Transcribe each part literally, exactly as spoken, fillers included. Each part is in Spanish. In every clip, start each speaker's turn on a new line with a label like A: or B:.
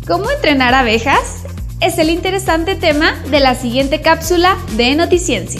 A: ¿Cómo entrenar abejas? Es el interesante tema de la siguiente cápsula de Noticiencia.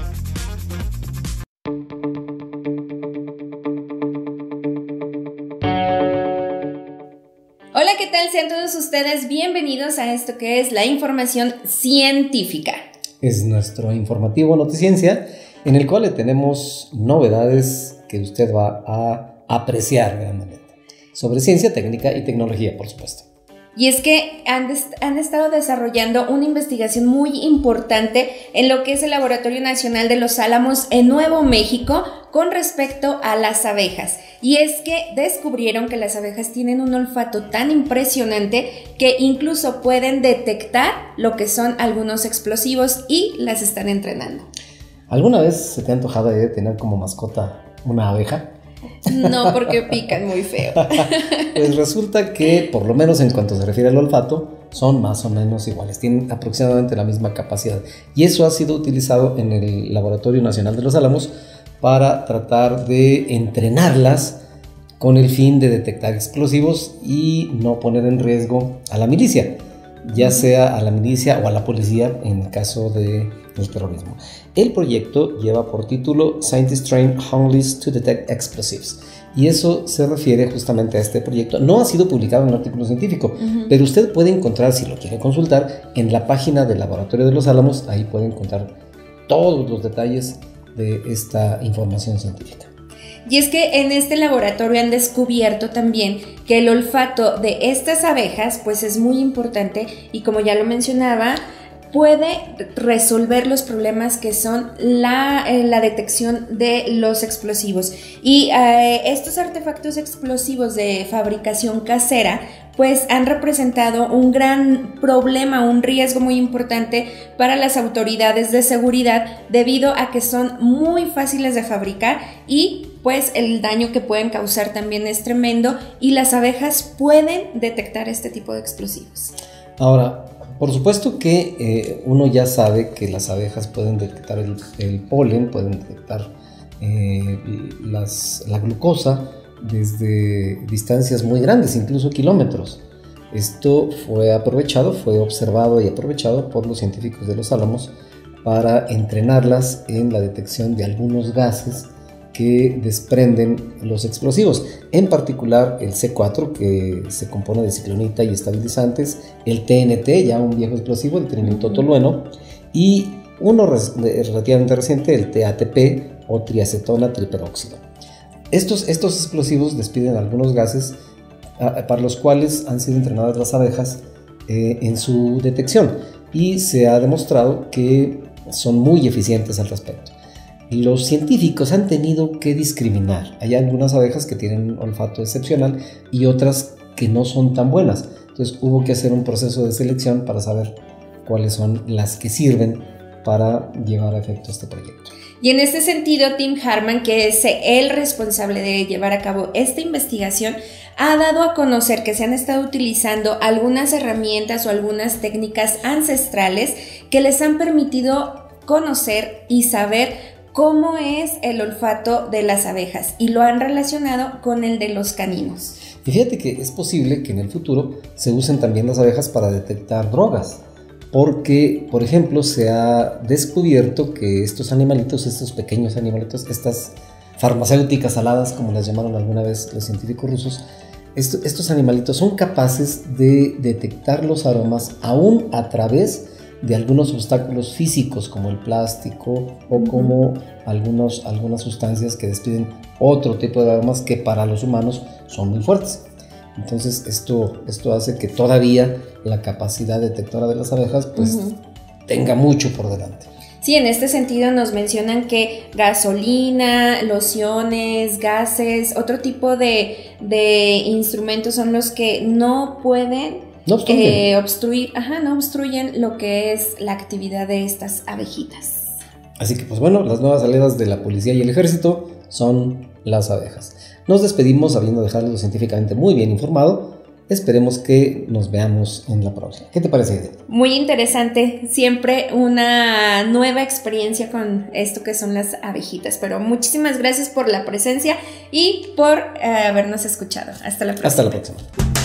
A: Hola, ¿qué tal? Sean todos ustedes bienvenidos a esto que es la información científica.
B: Es nuestro informativo Noticiencia, en el cual le tenemos novedades que usted va a apreciar grandemente. Sobre ciencia, técnica y tecnología, por supuesto.
A: Y es que han, han estado desarrollando una investigación muy importante en lo que es el Laboratorio Nacional de Los Álamos en Nuevo México con respecto a las abejas. Y es que descubrieron que las abejas tienen un olfato tan impresionante que incluso pueden detectar lo que son algunos explosivos y las están entrenando.
B: ¿Alguna vez se te ha antojado de tener como mascota una abeja?
A: No, porque pican muy feo.
B: Pues resulta que, por lo menos en cuanto se refiere al olfato, son más o menos iguales, tienen aproximadamente la misma capacidad. Y eso ha sido utilizado en el Laboratorio Nacional de Los Álamos para tratar de entrenarlas con el fin de detectar explosivos y no poner en riesgo a la milicia, ya sea a la milicia o a la policía en el caso de el terrorismo. El proyecto lleva por título Scientists Train Hounds to Detect Explosives, y eso se refiere justamente a este proyecto. No ha sido publicado en un artículo científico, uh-huh. pero usted puede encontrar, si lo quiere consultar, en la página del Laboratorio de Los Álamos. Ahí puede encontrar todos los detalles de esta información científica.
A: Y es que en este laboratorio han descubierto también que el olfato de estas abejas pues es muy importante y, como ya lo mencionaba, puede resolver los problemas que son la, eh, la detección de los explosivos. Y eh, estos artefactos explosivos de fabricación casera pues han representado un gran problema, un riesgo muy importante para las autoridades de seguridad debido a que son muy fáciles de fabricar y pues el daño que pueden causar también es tremendo, y las abejas pueden detectar este tipo de explosivos.
B: Ahora, por supuesto que eh, uno ya sabe que las abejas pueden detectar el, el polen, pueden detectar eh, las, la glucosa desde distancias muy grandes, incluso kilómetros. Esto fue aprovechado, fue observado y aprovechado por los científicos de Los Álamos para entrenarlas en la detección de algunos gases que desprenden los explosivos, en particular el ce cuatro, que se compone de ciclonita y estabilizantes, el te ene te, ya un viejo explosivo, el trinitotolueno, y uno relativamente reciente, el te a te pe o triacetona triperóxido. Estos, estos explosivos despiden algunos gases a, para los cuales han sido entrenadas las abejas eh, en su detección, y se ha demostrado que son muy eficientes al respecto. Los científicos han tenido que discriminar. Hay algunas abejas que tienen un olfato excepcional y otras que no son tan buenas. Entonces hubo que hacer un proceso de selección para saber cuáles son las que sirven para llevar a efecto este proyecto.
A: Y en este sentido, Tim Harman, que es el responsable de llevar a cabo esta investigación, ha dado a conocer que se han estado utilizando algunas herramientas o algunas técnicas ancestrales que les han permitido conocer y saber cómo es el olfato de las abejas, y lo han relacionado con el de los caninos.
B: Y fíjate que es posible que en el futuro se usen también las abejas para detectar drogas, porque, por ejemplo, se ha descubierto que estos animalitos, estos pequeños animalitos, estas farmacéuticas aladas, como las llamaron alguna vez los científicos rusos, esto, estos animalitos son capaces de detectar los aromas aún a través de algunos obstáculos físicos, como el plástico o como algunos, algunas sustancias que despiden otro tipo de aromas que para los humanos son muy fuertes. Entonces esto, esto hace que todavía la capacidad detectora de las abejas pues uh-huh. tenga mucho por delante.
A: Sí, en este sentido nos mencionan que gasolina, lociones, gases, otro tipo de, de instrumentos son los que no pueden
B: No obstruyen.
A: Eh, obstruir, ajá, no obstruyen lo que es la actividad de estas abejitas.
B: Así que pues bueno, las nuevas aliadas de la policía y el ejército son las abejas. Nos despedimos habiendo dejado científicamente muy bien informado. Esperemos que nos veamos en la próxima. ¿Qué te parece?
A: Muy interesante, siempre una nueva experiencia con esto que son las abejitas. Pero muchísimas gracias por la presencia y por eh, habernos escuchado. Hasta la próxima.
B: Hasta la próxima.